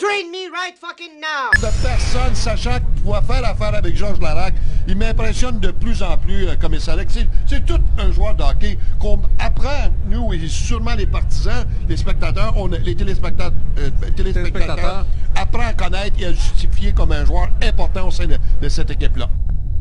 train me right fucking now! De personne sachant qu'il doit faire affaire avec Georges Larac, il m'impressionne de plus en plus, commissaire. C'est tout un joueur de hockey qu'on apprend, nous, et sûrement les partisans, les spectateurs, les téléspectateurs, apprend à connaître et à justifier comme un joueur important au sein de cette équipe-là.